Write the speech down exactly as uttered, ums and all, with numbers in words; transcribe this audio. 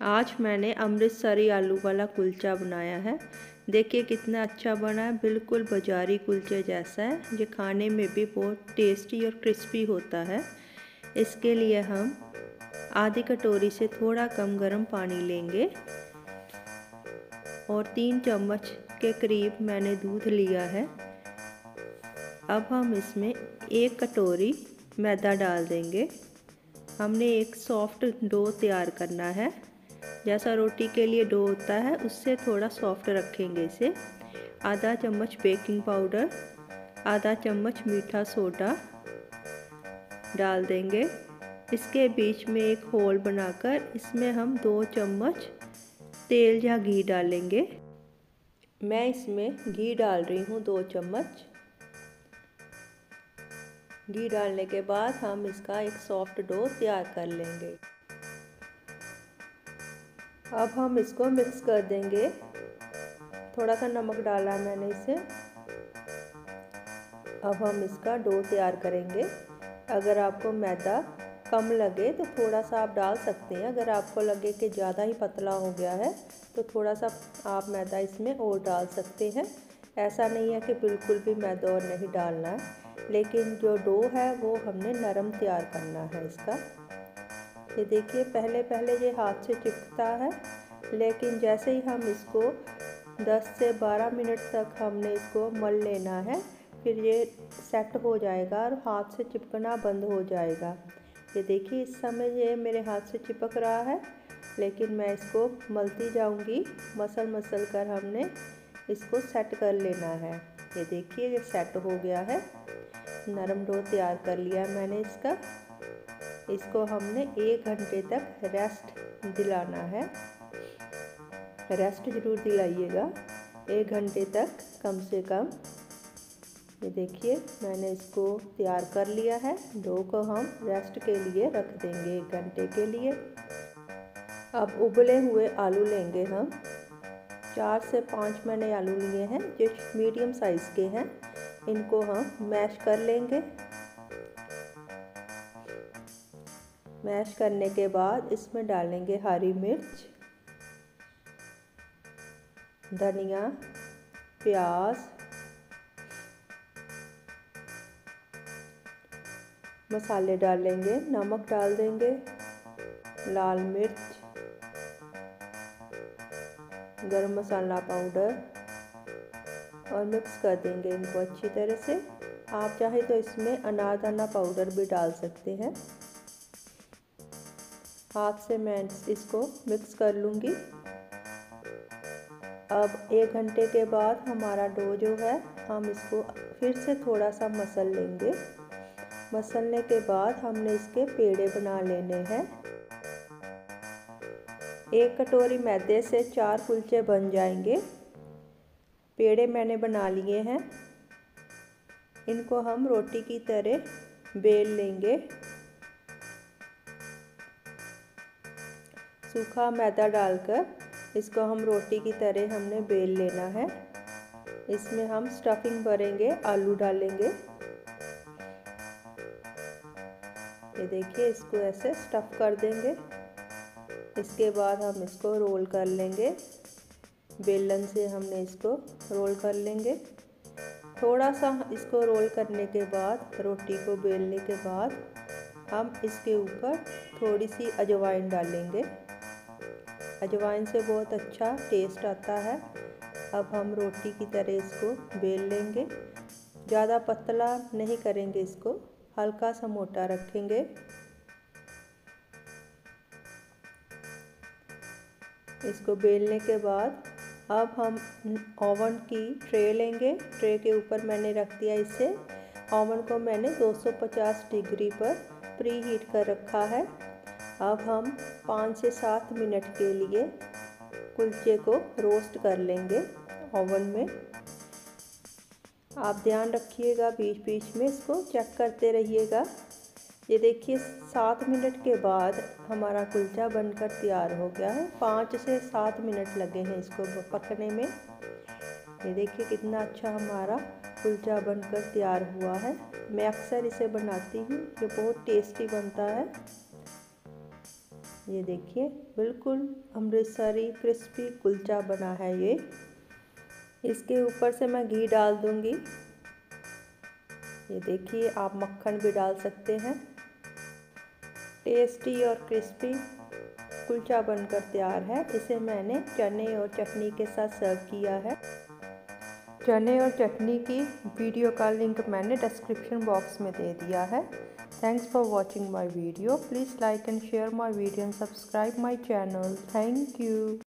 आज मैंने अमृतसरी आलू वाला कुलचा बनाया है। देखिए कितना अच्छा बना है, बिल्कुल बाज़ारी कुलचे जैसा है। ये खाने में भी बहुत टेस्टी और क्रिस्पी होता है। इसके लिए हम आधी कटोरी से थोड़ा कम गर्म पानी लेंगे और तीन चम्मच के करीब मैंने दूध लिया है। अब हम इसमें एक कटोरी मैदा डाल देंगे। हमने एक सॉफ्ट डो तैयार करना है, जैसा रोटी के लिए डो होता है उससे थोड़ा सॉफ्ट रखेंगे इसे। आधा चम्मच बेकिंग पाउडर, आधा चम्मच मीठा सोडा डाल देंगे। इसके बीच में एक होल बनाकर इसमें हम दो चम्मच तेल या घी डालेंगे। मैं इसमें घी डाल रही हूँ दो चम्मच। घी डालने के बाद हम इसका एक सॉफ्ट डो तैयार कर लेंगे। अब हम इसको मिक्स कर देंगे। थोड़ा सा नमक डाला मैंने इसे। अब हम इसका डो तैयार करेंगे। अगर आपको मैदा कम लगे तो थोड़ा सा आप डाल सकते हैं। अगर आपको लगे कि ज़्यादा ही पतला हो गया है तो थोड़ा सा आप मैदा इसमें और डाल सकते हैं। ऐसा नहीं है कि बिल्कुल भी मैदा और नहीं डालना है, लेकिन जो डो है वो हमने नरम तैयार करना है इसका। ये देखिए पहले पहले ये हाथ से चिपकता है, लेकिन जैसे ही हम इसको दस से बारह मिनट तक हमने इसको मल लेना है, फिर ये सेट हो जाएगा और हाथ से चिपकना बंद हो जाएगा। ये देखिए इस समय ये मेरे हाथ से चिपक रहा है, लेकिन मैं इसको मलती जाऊंगी। मसल मसल कर हमने इसको सेट कर लेना है। ये देखिए ये सेट हो गया है। नरम डो तैयार कर लिया मैंने इसका। इसको हमने एक घंटे तक रेस्ट दिलाना है। रेस्ट ज़रूर दिलाइएगा एक घंटे तक कम से कम। ये देखिए मैंने इसको तैयार कर लिया है। डो को हम रेस्ट के लिए रख देंगे एक घंटे के लिए। अब उबले हुए आलू लेंगे हम। चार से पाँच मैंने आलू लिए हैं जो मीडियम साइज़ के हैं। इनको हम मैश कर लेंगे। मैश करने के बाद इसमें डालेंगे हरी मिर्च, धनिया, प्याज, मसाले डालेंगे, नमक डाल देंगे, लाल मिर्च, गरम मसाला पाउडर और मिक्स कर देंगे इनको अच्छी तरह से। आप चाहे तो इसमें अनारदाना पाउडर भी डाल सकते हैं। हाथ से मैं इसको मिक्स कर लूँगी। अब एक घंटे के बाद हमारा डो जो है हम इसको फिर से थोड़ा सा मसल लेंगे। मसलने के बाद हमने इसके पेड़े बना लेने हैं। एक कटोरी मैदे से चार कुलचे बन जाएंगे। पेड़े मैंने बना लिए हैं। इनको हम रोटी की तरह बेल लेंगे। सूखा मैदा डालकर इसको हम रोटी की तरह हमने बेल लेना है। इसमें हम स्टफिंग भरेंगे, आलू डालेंगे। ये देखिए इसको ऐसे स्टफ़ कर देंगे। इसके बाद हम इसको रोल कर लेंगे। बेलन से हमने इसको रोल कर लेंगे। थोड़ा सा इसको रोल करने के बाद, रोटी को बेलने के बाद हम इसके ऊपर थोड़ी सी अजवाइन डालेंगे। अजवाइन से बहुत अच्छा टेस्ट आता है। अब हम रोटी की तरह इसको बेल लेंगे। ज़्यादा पतला नहीं करेंगे इसको, हल्का सा मोटा रखेंगे। इसको बेलने के बाद अब हम ओवन की ट्रे लेंगे। ट्रे के ऊपर मैंने रख दिया इसे। ओवन को मैंने दो सौ पचास डिग्री पर प्री हीट कर रखा है। अब हम पाँच से सात मिनट के लिए कुलचे को रोस्ट कर लेंगे ओवन में। आप ध्यान रखिएगा, बीच बीच में इसको चेक करते रहिएगा। ये देखिए सात मिनट के बाद हमारा कुलचा बनकर तैयार हो गया है। पाँच से सात मिनट लगे हैं इसको पकने में। ये देखिए कितना अच्छा हमारा कुलचा बनकर तैयार हुआ है। मैं अक्सर इसे बनाती हूँ, ये बहुत टेस्टी बनता है। ये देखिए बिल्कुल अमृतसरी क्रिस्पी कुलचा बना है ये। इसके ऊपर से मैं घी डाल दूंगी। ये देखिए आप मक्खन भी डाल सकते हैं। टेस्टी और क्रिस्पी कुलचा बनकर तैयार है। इसे मैंने चने और चटनी के साथ सर्व किया है। चने और चटनी की वीडियो का लिंक मैंने डिस्क्रिप्शन बॉक्स में दे दिया है। Thanks for watching my video. Please like and share my video and subscribe my channel. Thank you.